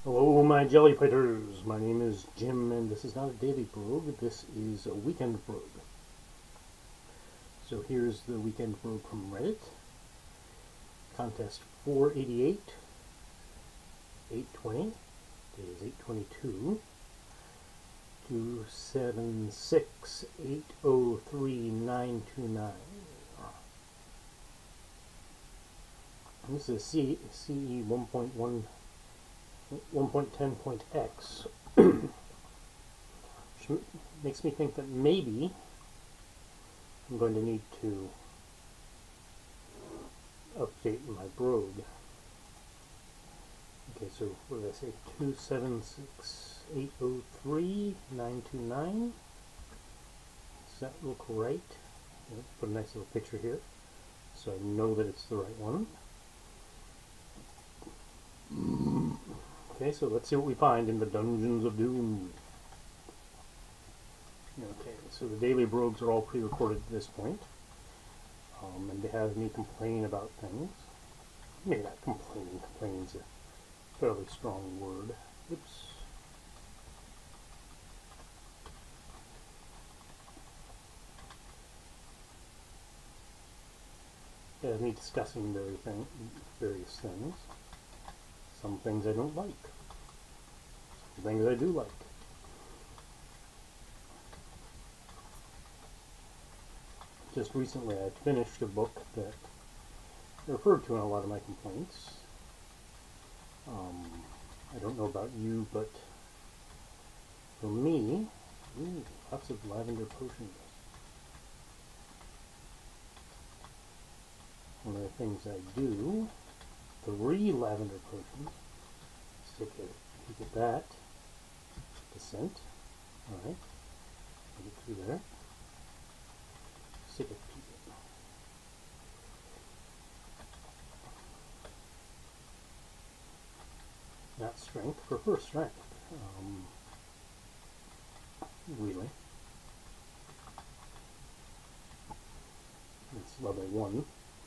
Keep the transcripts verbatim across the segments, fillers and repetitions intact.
Hello, my jelly fighters. My name is Jim, and this is not a daily brogue. This is a weekend brogue. So here's the weekend brogue from Reddit. Contest four eighty-eight, eight twenty. Today is eight twenty-two. two seven six eight zero three nine two nine. This is C E one point one. one point ten point x, which makes me think that maybe I'm going to need to update my brogue. Okay, so what did I say? two seven six eight zero three nine two nine. Does that look right? Let's put a nice little picture here so I know that it's the right one. Okay, so let's see what we find in the Dungeons of Doom. Okay, so the daily brogues are all pre-recorded at this point. Um, and they have me complain about things. Maybe not complaining, complaining's a fairly strong word. Oops. They have me discussing various, thing, various things. Some things I don't like. Some things I do like. Just recently I finished a book that I referred to in a lot of my complaints. Um, I don't know about you, but for me, ooh, lots of lavender potions. One of the things I do, three lavender potions. Let's take a peek at that. Descent. Alright. Get through there. Stick a peek at not strength, for first strength. Um, really. It's level one.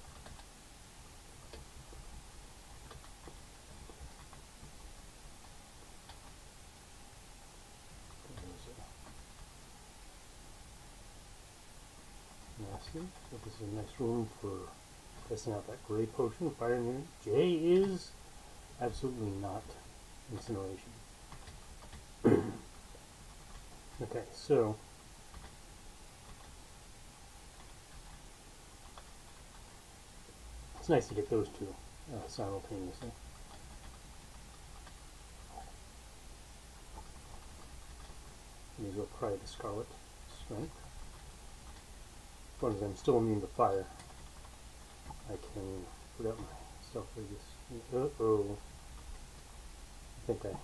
So this is a nice room for testing out that gray potion. Fire unit J is absolutely not incineration. Okay, so it's nice to get those two uh, simultaneously. May as well try the Scarlet Strength. As long as I'm still immune to fire, I can put out my stuff like this. Uh-oh. I think I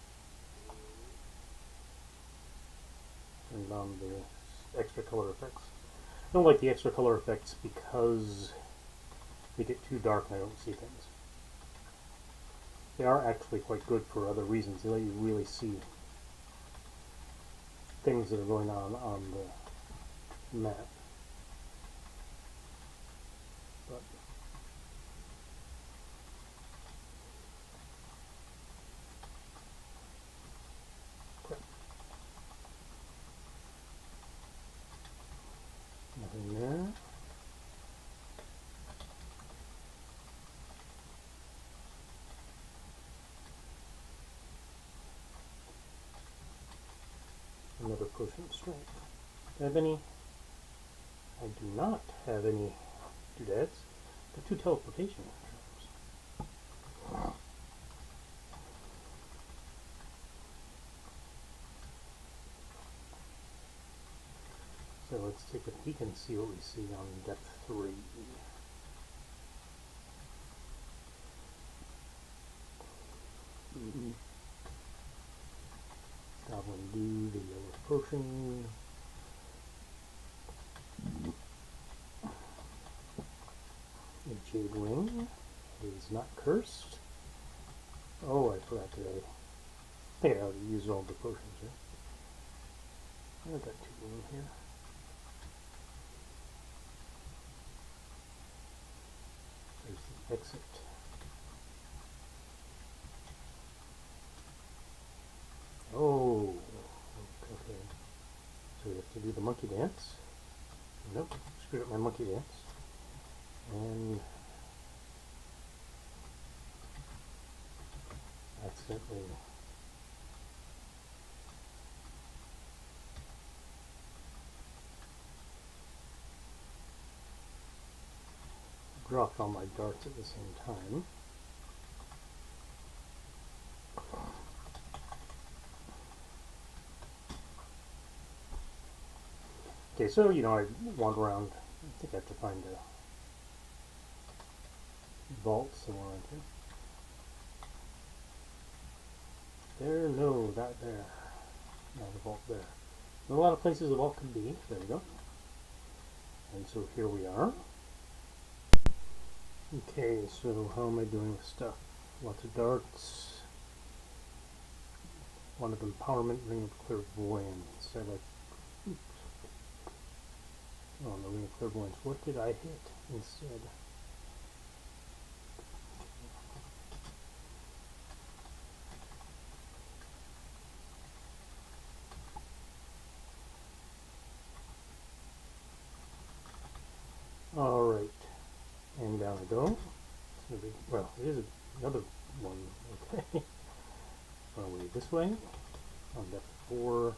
turned on the extra color effects. I don't like the extra color effects because they get too dark and I don't see things. They are actually quite good for other reasons. They let you really see things that are going on on the map. But crap. Nothing there. Another potion of strength. Do I have any? I do not have any doodads. The two teleportation charms. So let's take a peek and see what we see on depth three. Mm-hmm. Goblin Dew, the yellow potion. A Jade Ring is not cursed. Oh, I forgot to. I think I already used all the potions, right? I've got two in here. There's the exit. monkey dance. Nope, screwed up my monkey dance. And accidentally dropped all my darts at the same time. Okay, so, you know, I wander around. I think I have to find a vault somewhere in here. There, no, not there. Not a vault there. There are a lot of places the vault could be. There we go. And so here we are. Okay, so how am I doing with stuff? Lots of darts. One of empowerment, ring of clairvoyance. I like. Oops. Oh, the ring of clairvoyance. What did I hit instead? Alright, and down I go. It's gonna be, well, here's another one, okay. Run away this way, on depth four.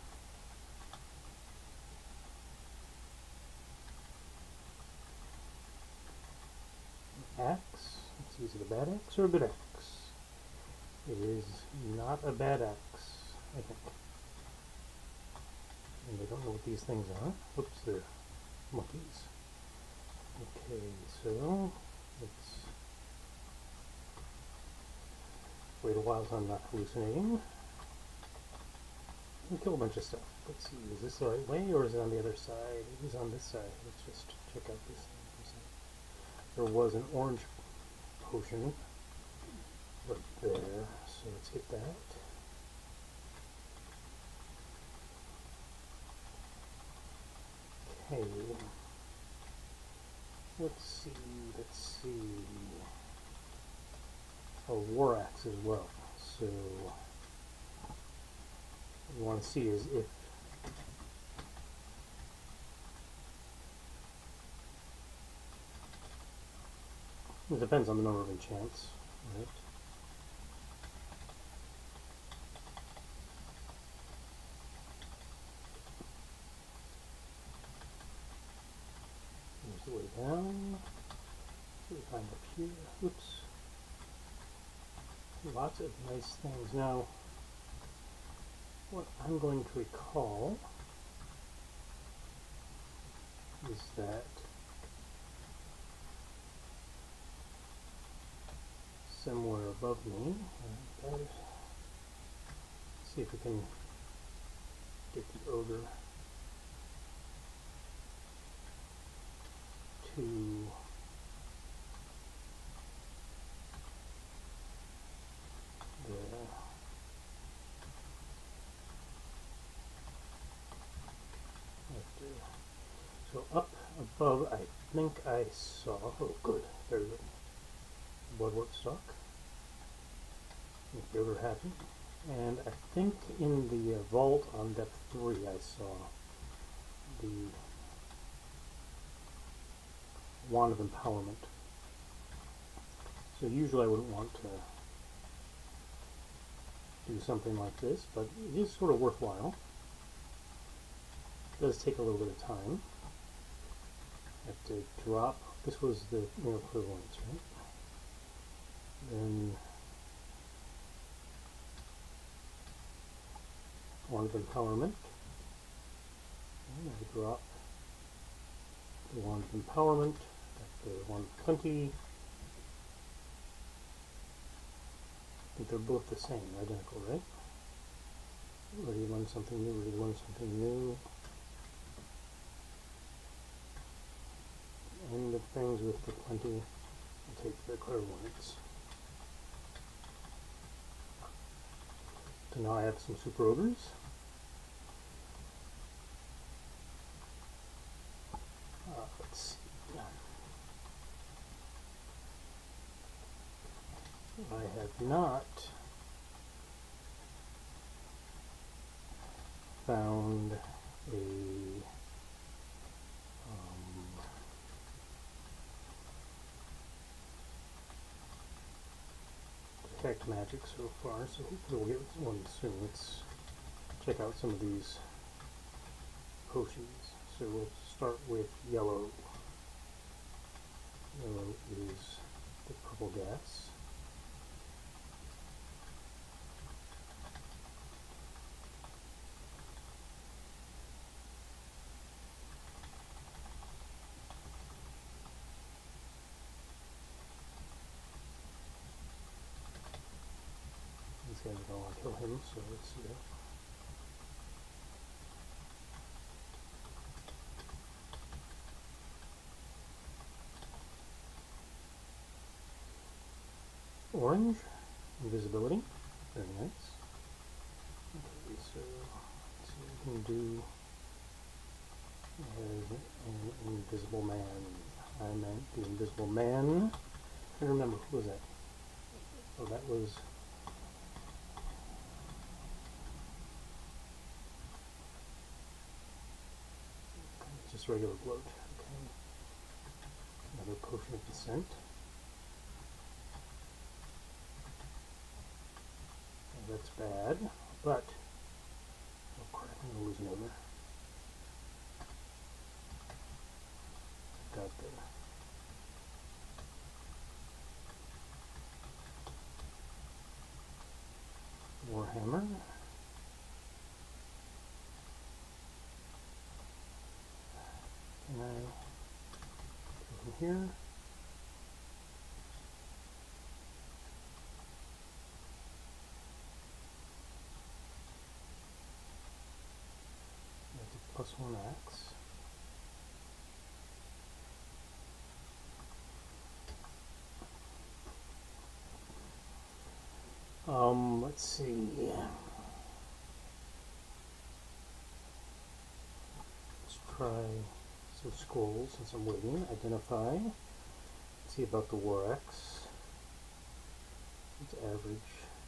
Axe, let's see, is it a bad axe or a good axe? It is not a bad axe, I think. And I don't know what these things are. Whoops, they're monkeys. Okay, so let's wait a while so I'm not hallucinating. We'll kill a bunch of stuff. Let's see, is this the right way or is it on the other side? It is on this side. Let's just check out this thing. There was an orange potion right there, so let's get that. Okay. Let's see, let's see. A war axe as well. So what we want to see is if it depends on the number of enchants, right? Here's the way down. So we find up here. Oops. Lots of nice things. Now, what I'm going to recall is that somewhere above me, uh, let's see if we can get the ogre to the so up above, I think I saw, oh good, very good, bloodwork stock, make the ogre happy, and I think in the uh, vault on depth three I saw the wand of empowerment. So usually I wouldn't want to do something like this, but it is sort of worthwhile. It does take a little bit of time. I have to drop, this was the ring of clairvoyance, right? Then wand of empowerment. And I drop the wand of empowerment, the wand of plenty. I think they're both the same, identical, right? Ready to learn something new, ready to learn something new. End of things with the plenty. I'll take the clairvoyance. So now I have some super ogres. Uh, let's see. I have not found a detect magic so far, so hopefully we'll get one soon. Let's check out some of these potions. So we'll start with yellow. Yellow is the purple gas. These guys don't want to kill him, so let's see that. Orange, invisibility, very nice. Okay, so let's see what we can do as an invisible man. I meant the invisible man. I don't remember, who was that? Oh, that was just regular bloat. Okay. Another potion of descent. That's bad, but oh crap, I'm gonna lose another. Got there. Warhammer. Can I go from here? Plus one axe. Um, let's see. Let's try some scrolls since I'm waiting. Identify. Let's see about the war axe. It's average.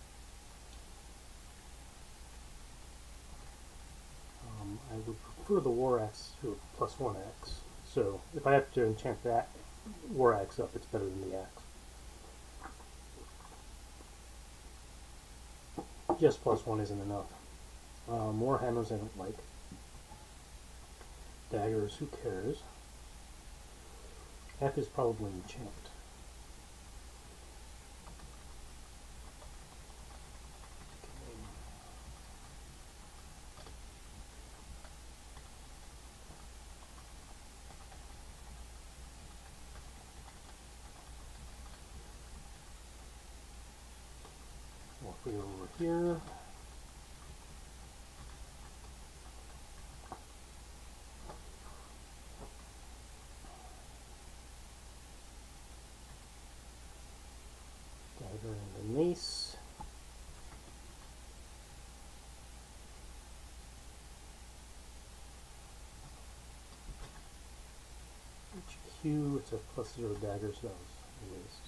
Um, I would prefer the war axe to a plus one axe. So if I have to enchant that war axe up, it's better than the axe. Just plus one isn't enough. Uh, more hammers I don't like. Daggers, who cares? F is probably enchant. Walk way over here. Dagger and the mace. H Q, it's a plus zero daggers, those at least.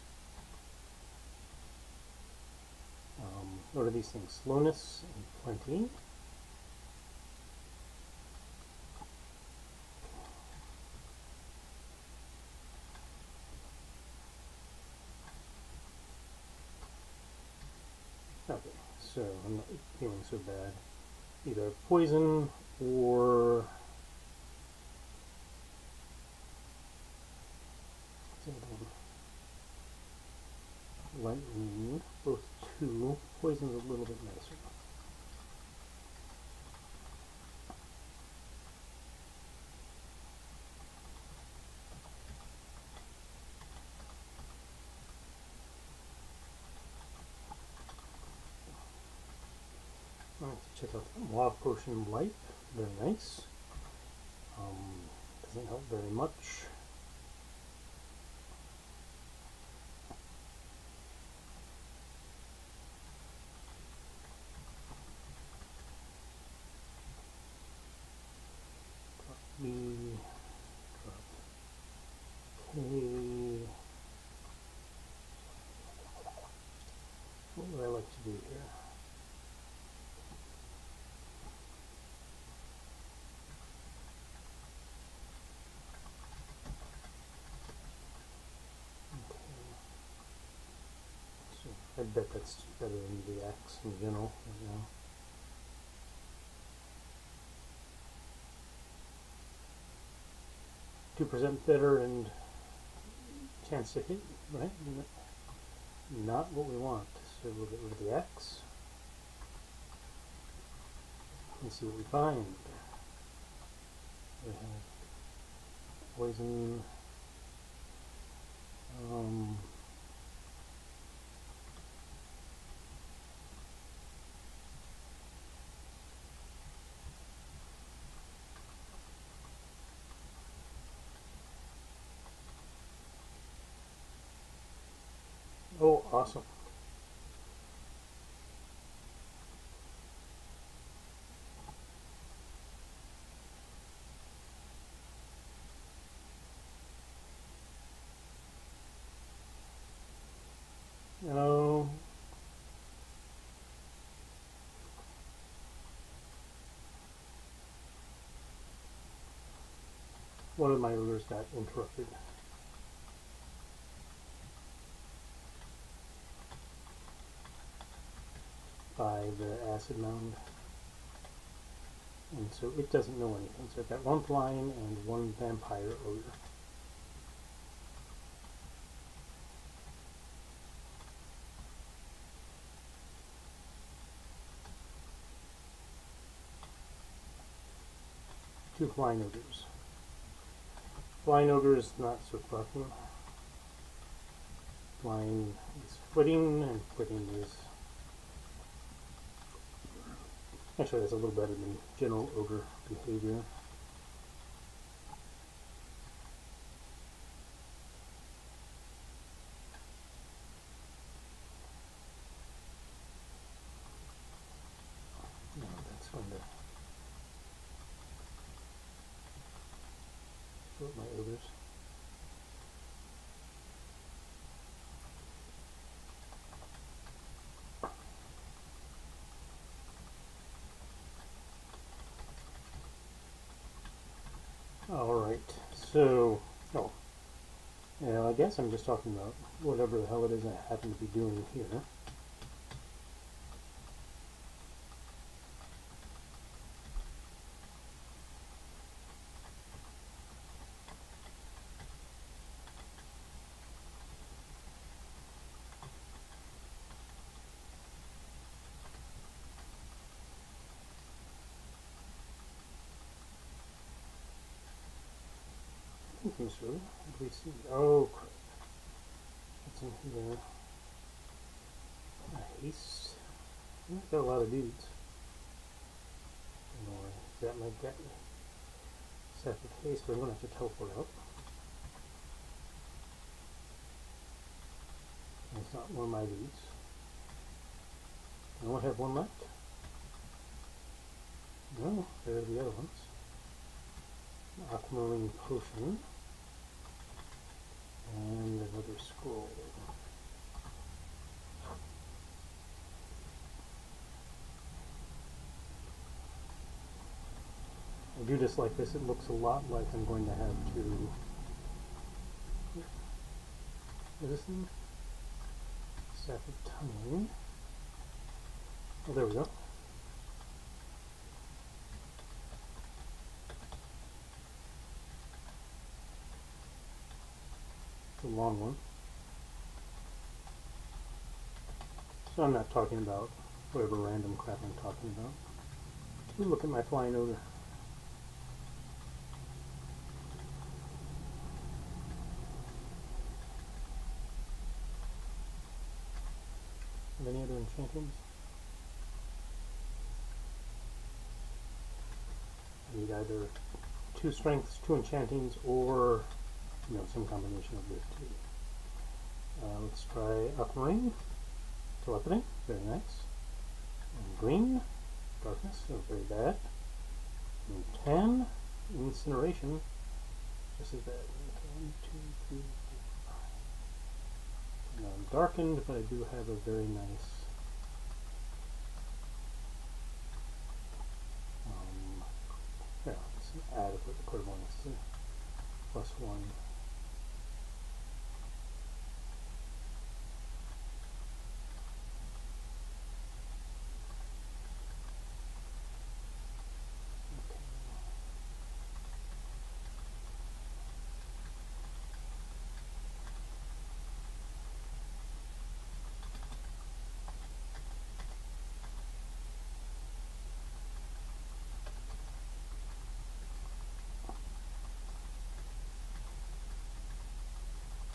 Um, what are these things? Slowness and plenty. Okay, so I'm not feeling so bad. Either poison or lightning, both two. Poison's a little bit nicer. Let's check out the Law Potion of Life. Very nice. Um, doesn't help very much. Drop B, drop K. What would I like to do here? I bet that's better than the X in general right now. two percent better and chance to hit, right? Not what we want. So we'll get rid of the X and see what we find. We have poison. Um, oh, awesome. No. One of my rulers got interrupted. By the acid mound. And so it doesn't know anything. So I've got one flying and one vampire ogre. Two flying ogres. Flying ogre is not so fucking. Flying is footing, and footing is actually that's a little better than general ogre behavior. No, that's going to float my ogres. Alright, so, oh, yeah, I guess I'm just talking about whatever the hell it is I happen to be doing here. So, what do we see? Oh, crap. What's in here? A haste. I've got a lot of dudes. Or that might get me. Set of haste, but I'm going to have to teleport out. It's not one of my dudes. I only have one left. No, there are the other ones. Aquamarine potion. And another scroll. I do this like this, it looks a lot like I'm going to have to... What is this thing? Staff of Tunneling. Oh, there we go. The long one. So I'm not talking about whatever random crap I'm talking about. Ooh, look at my flying ogre. Have any other enchantings? I need either two strengths, two enchantings, or you know, some combination of the two. Uh, let's try Aquamarine, Telepathy, very nice. And Green, Darkness, so very bad. And ten, Incineration, just as bad. Okay, one, two, three, four, five. Now I'm darkened, but I do have a very nice um, yeah, it's adequate equivalence. Plus one.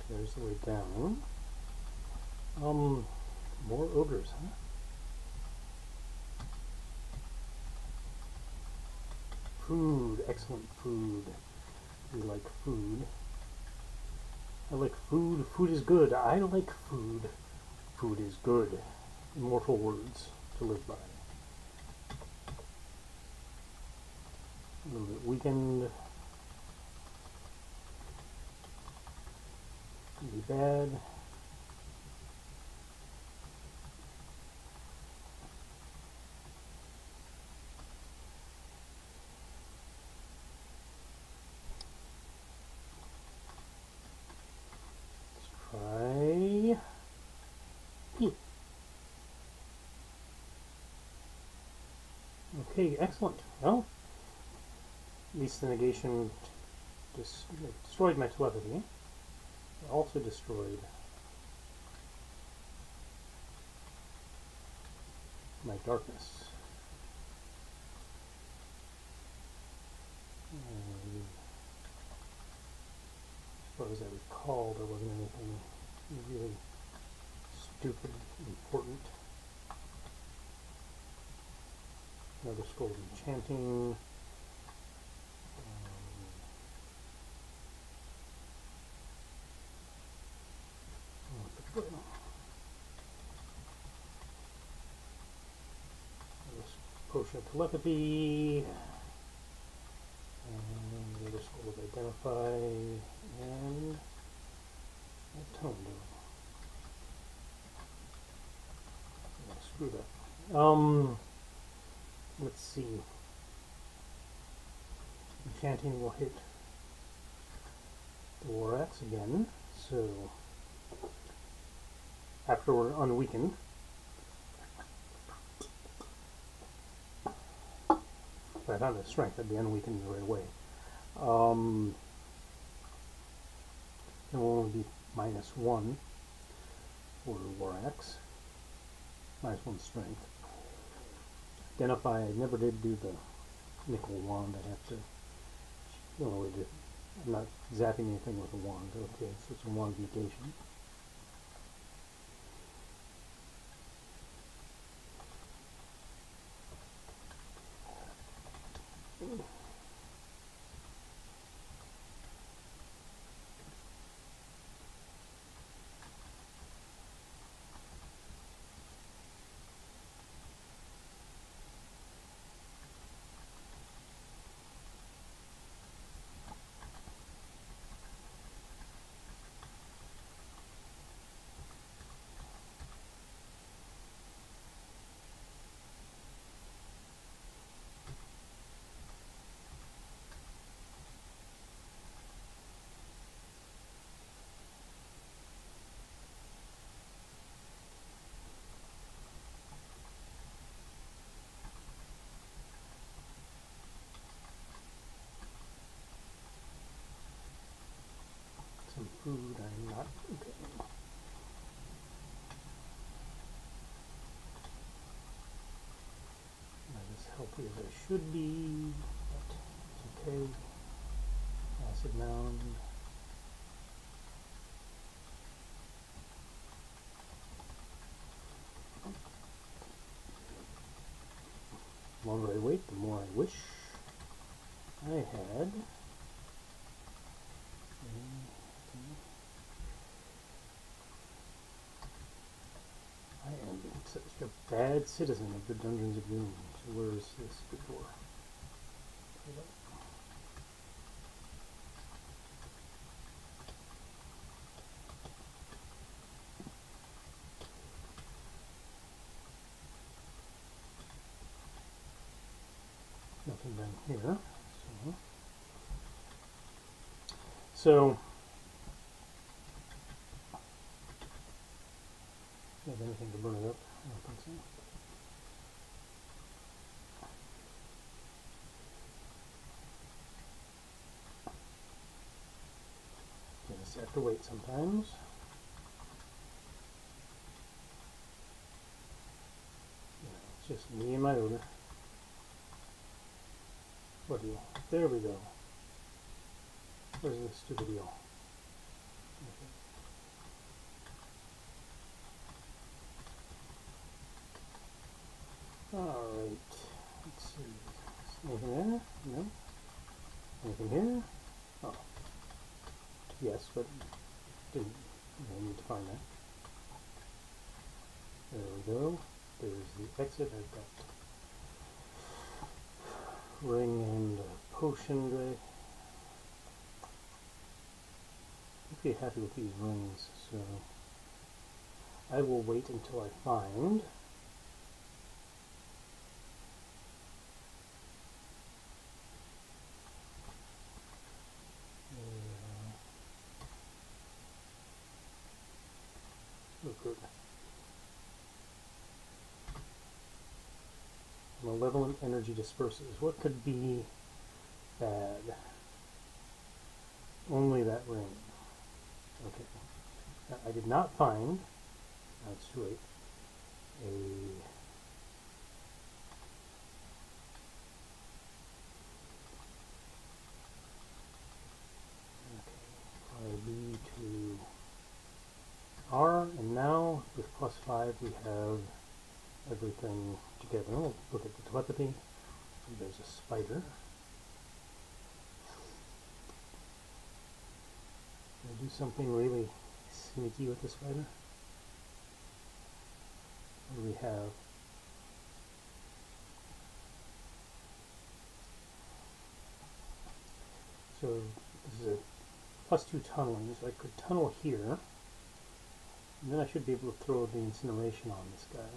There's the way down. Um, more odors, huh? Food, excellent food. We like food. I like food. Food is good. I like food. Food is good. Immortal words to live by. A little bit weekend. Be bad. Try P. Okay, excellent. Well, at least the negation dis destroyed my telepathy. It also destroyed my darkness. And as far as I recall, there wasn't anything really stupid, important. Another scroll of enchanting. Um, potion of telepathy. And the other scroll of identify. And a tone down. Oh, screw that. Um, let's see. Enchanting will hit the War Axe again. So after we're unweakened, if I found the strength, I'd be unweakened right away. Um, it will only be minus one for War Axe, minus one strength. Identify, I never did do the nickel wand. I have to, the only way to, I'm not zapping anything with a wand. Okay, so it's a wand mutation. Some food I'm not okay. Not as healthy as I should be, but it's okay. Acid mound. The longer I wait, the more I wish I had. I am such a bad citizen of the Dungeons of Doom. So where is this before? Nothing down here. So, so do you have anything to burn it up? I don't think so. You just have to wait sometimes. Yeah, it's just me and my odor. What deal? There we go. Where's this stupid deal? Okay. Alright, let's see. Anything there? No? Anything here? Oh. Yes, but didn't I need to find that. There we go. There's the exit. I've got ring and a potion gray. I'm pretty happy with these rings, so I will wait until I find a, oh good. Malevolent energy disperses. What could be bad? Only that ring. Okay. Now, I did not find, that's too late, a okay, B to R, and now with plus five we have everything together. We'll look at the telepathy. There's a spider. Can I do something really sneaky with the spider? What do we have? So this is a plus two tunneling, so I could tunnel here, and then I should be able to throw the incineration on this guy.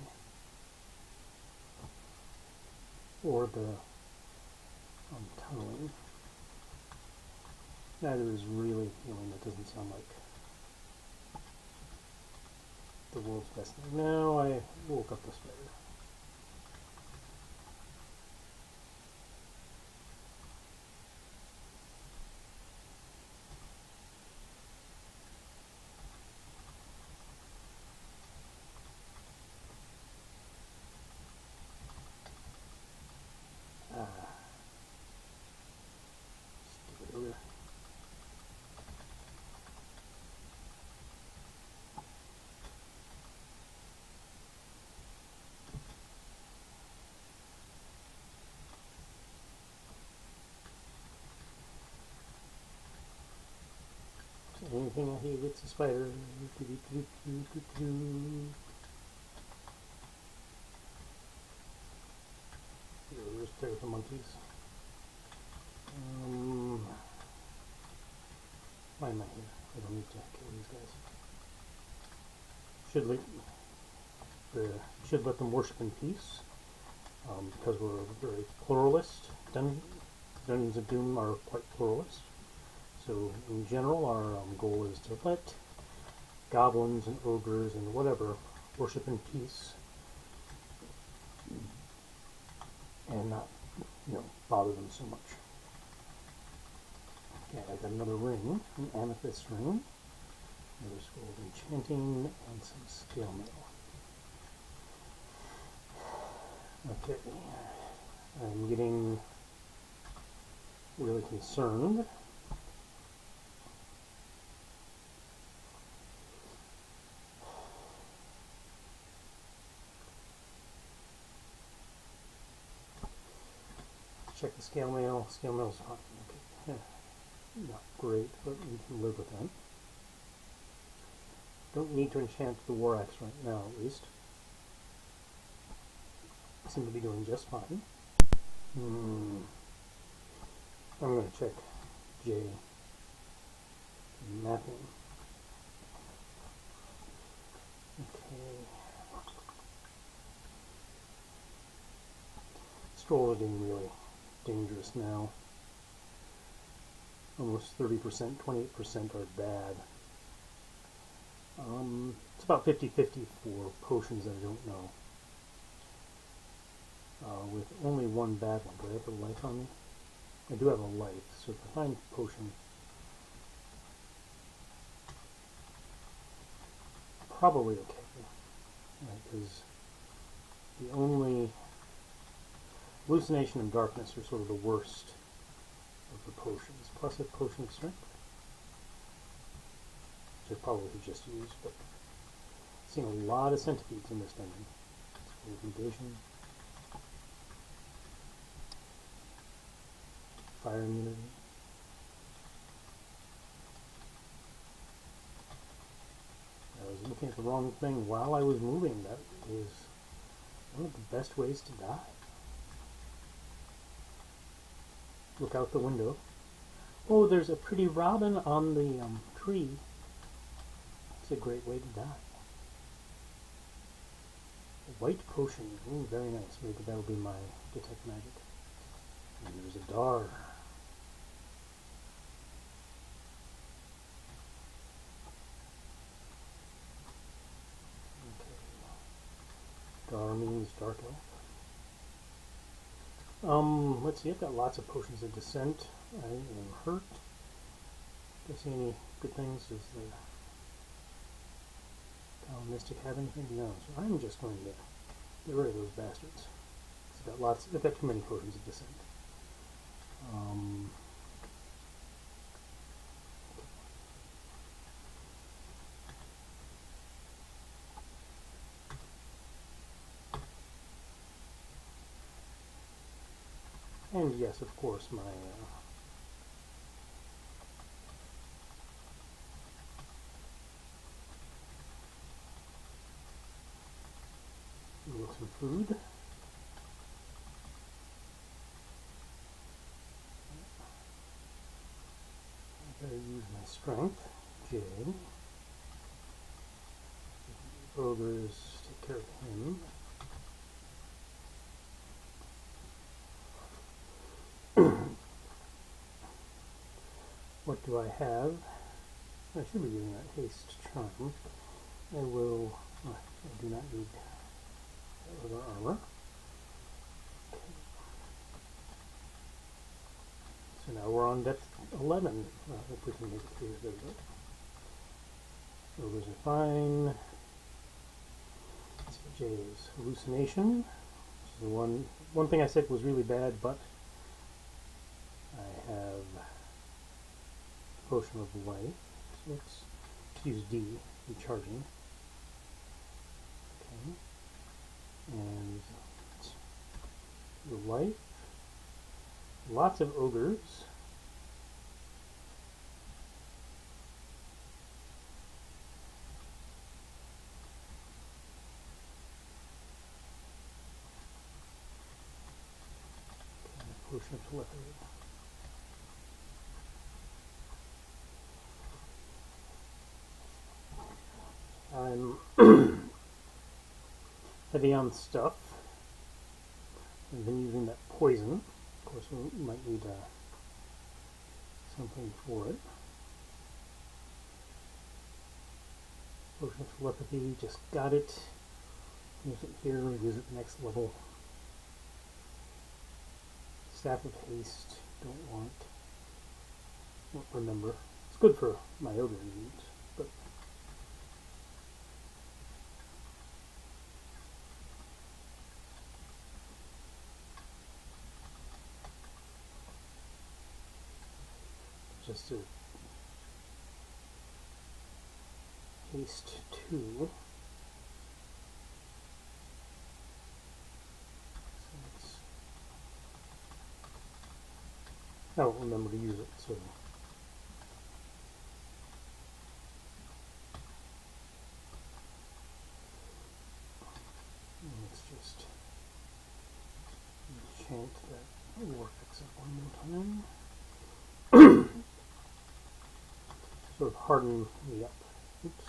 Or the um, tunneling. Neither is really healing. That doesn't sound like the world's best thing. Now I woke up the spider. Anything out here gets a spider. There's there with the monkeys. Um, why am I here? I don't need to kill these guys. Should let the should let them worship in peace, um, because we're very pluralist. Dun Dungeons of Doom are quite pluralist. So in general, our um, goal is to let goblins and ogres and whatever worship in peace, and not, you know, bother them so much. Okay, I got another ring, an amethyst ring, another scroll of enchanting, and some scale mail. Okay, I'm getting really concerned. Check the scale mail. Scale mail's fine. Okay. Yeah. Not great, but we can live with that. Don't need to enchant the war axe right now, at least. Seem to be doing just fine. Hmm. I'm going to check J. Mapping. Okay. Scroll is getting really dangerous now. Almost thirty percent, twenty-eight percent are bad. Um, it's about fifty fifty for potions that I don't know. Uh, with only one bad one. Do I have a life on me? I do have a life, so if I find potion, probably okay. Because right, the only hallucination and darkness are sort of the worst of the potions. Plus a potion of strength, which I probably could just use, but I've seen a lot of centipedes in this dungeon. Intimidation. fire immunity. I was looking at the wrong thing while I was moving. That is one of the best ways to die. Look out the window. Oh, there's a pretty robin on the um, tree. It's a great way to die. A white potion. Ooh, very nice. Maybe that'll be my detect magic. And there's a dar. Okay. Dar means dark elf. Um, let's see, I've got lots of potions of descent. I am hurt. Do I see any good things? Does the Cal Mystic have anything? No, so I'm just going to get rid of those bastards. I've got lots, I've got too many potions of descent. Um, and yes, of course, my uh, some food. I better use my strength. J. Ogres, take care of him. What do I have? I should be using that haste charm. I will. Oh, I do not need other armor. Okay. So now we're on depth eleven. Well, if we can make it through the bit. Ogres are fine. So J is hallucination. This is the one. One thing I said was really bad, but I have potion of life. So let's use D, recharging. Okay. And the life. Lots of ogres. Okay, potion of telepathy. I'm heavy on stuff. I've been using that poison. Of course, we might need uh, something for it. Potion of telepathy, just got it. Use it here, use it next level. Staff of haste, don't want. Won't remember. It's good for my ogre needs, but just a haste two. So I don't remember to use it, so let's just enchant that vortex up one more time. Sort of harden me up. Oops.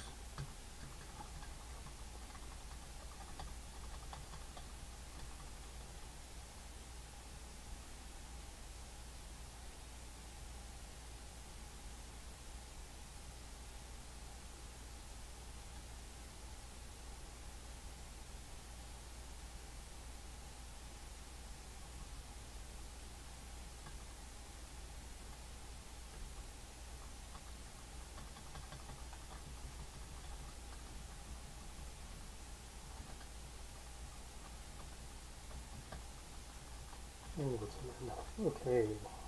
Oh, that's enough. Okay.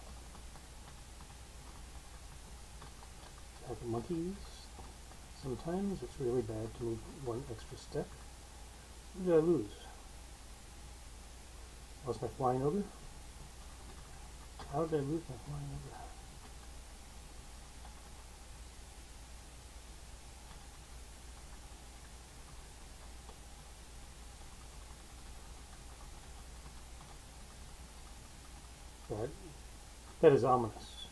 Attack the monkeys. Sometimes it's really bad to move one extra step. What did I lose? Lost my flying ogre? How did I lose my flying over? That, that is ominous.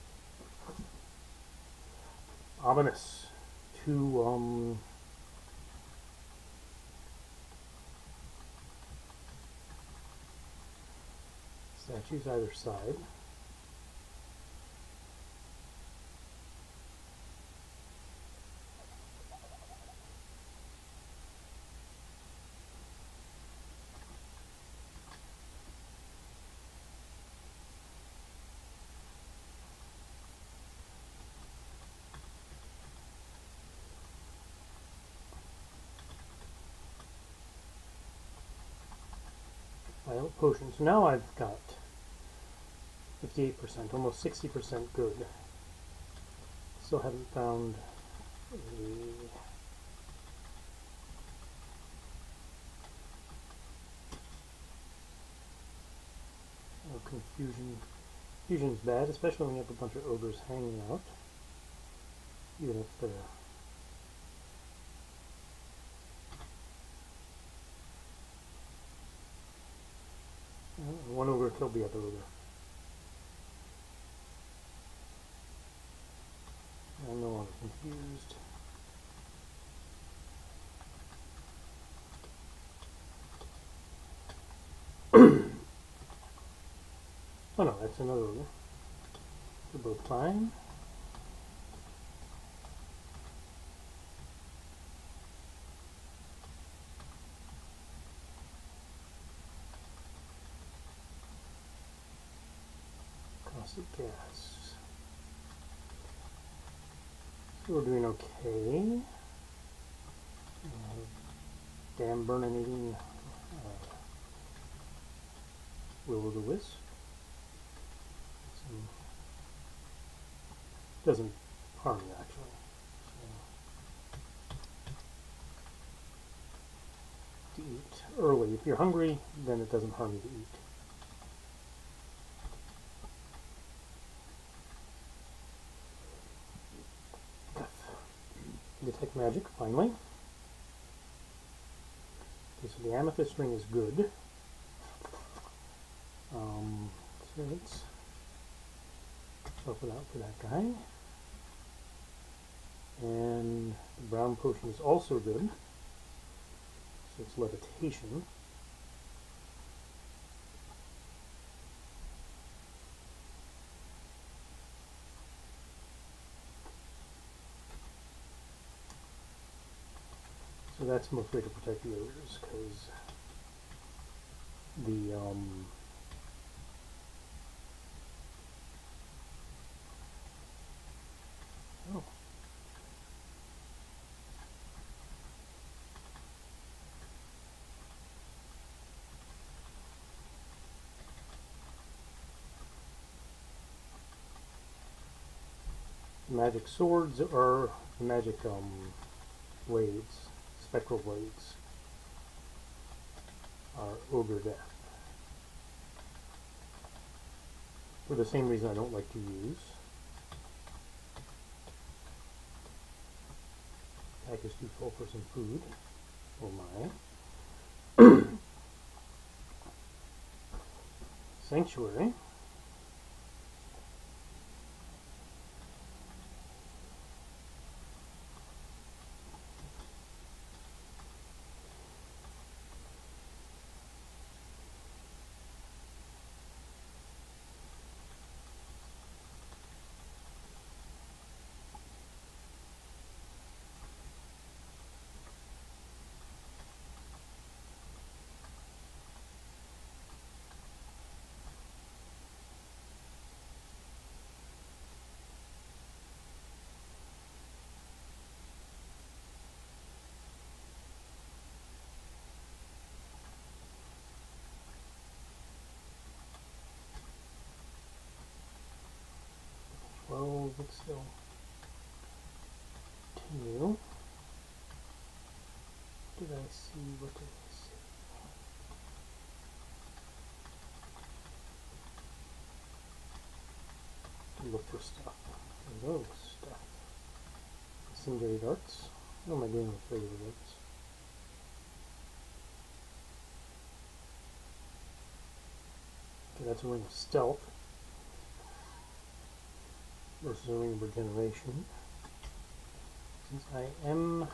Ominous. Two, um... statues either side. Violet potion. So now I've got fifty-eight percent, almost sixty percent good. Still haven't found a oh, confusion. Confusion's bad, especially when you have a bunch of ogres hanging out. Even if they're one ogre killed the other ogre. I'm no longer confused. Oh no, that's another ogre. They're both fine. Caustic gas. So we're doing okay. Uh, damn burninating uh, will-o'-the-wisp. Some doesn't harm you actually. So, to eat early. If you're hungry, then it doesn't harm you to eat. Detect magic, finally. Okay, so the amethyst ring is good. Um, so let's swap it out for that guy. And the brown potion is also good. So it's levitation. So that's mostly to protect the ogres, because the um, oh. Magic swords are magic um, blades. Spectral blades are ogre death. For the same reason I don't like to use. Pack is too full for some food. Oh my. Sanctuary. twelve, but still. Continue. Did I see? What did I see? look for stuff. There we go, stuff. Incendiary darts. What am I doing with regular darts? Okay, that's a ring of stealth versus a ring of regeneration. Since I am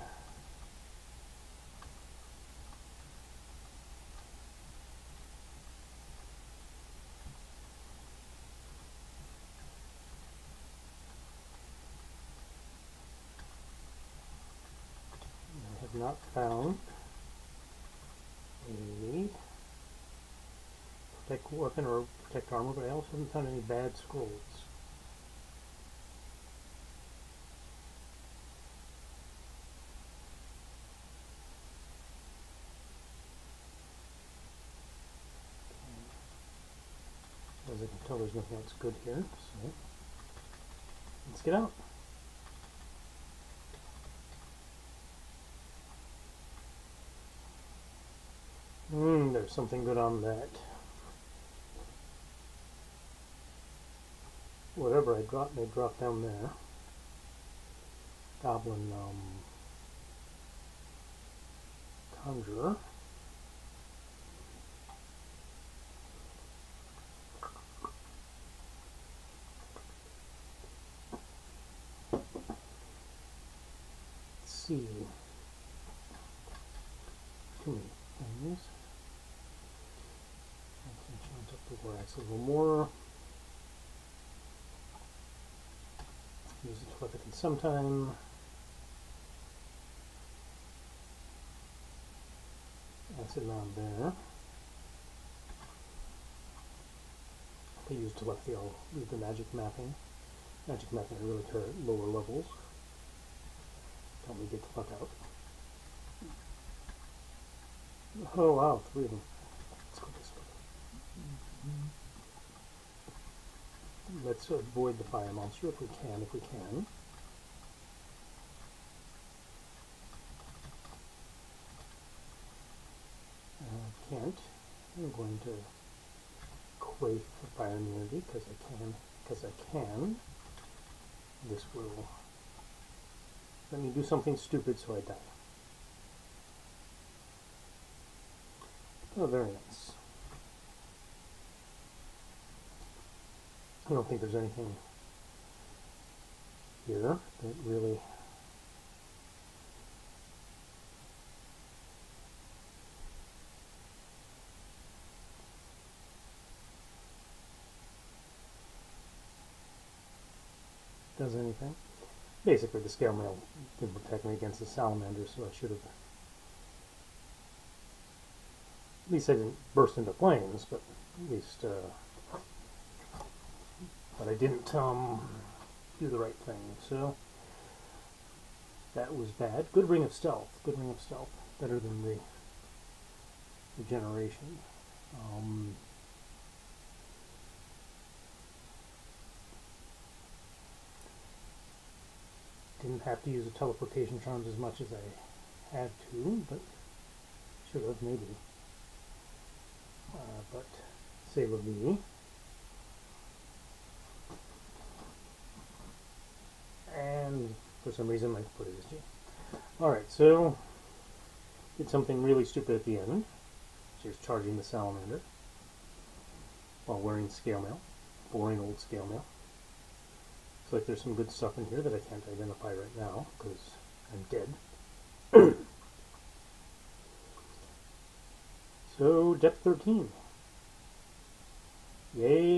I have not found a protect weapon or protect armor, but I also haven't found any bad scrolls. As I can tell, there's nothing else good here, so let's get out. Hmm, there's something good on that. Whatever I dropped may drop down there. Goblin um, Conjurer. Let's see. Too many things. Enchant up the wax a little more. Use it telepathy sometime. Acid mound there. If I use telepathy, I'll leave the magic mapping. Magic mapping I really care at lower levels. Help me get the fuck out. Oh wow, three of them. Let's go this way. Let's avoid the fire monster if we can, if we can. I uh, can't. I'm going to crave for fire immunity because I can, because I can. This will let me do something stupid so I die. Oh, very nice. I don't think there's anything here that really does anything. Basically, the scale mail didn't protect me against the salamander, so I should have. At least I didn't burst into flames, but at least. Uh, but I didn't um, do the right thing, so that was bad. Good ring of stealth. Good ring of stealth. Better than the regeneration. Um, Didn't have to use the teleportation charms as much as I had to, but should have maybe. Uh, but save a V. And for some reason my foot is G. Alright, so did something really stupid at the end. She was charging the salamander while wearing scale mail. Boring old scale mail. Looks like there's some good stuff in here that I can't identify right now because I'm dead. So, depth thirteen. Yay!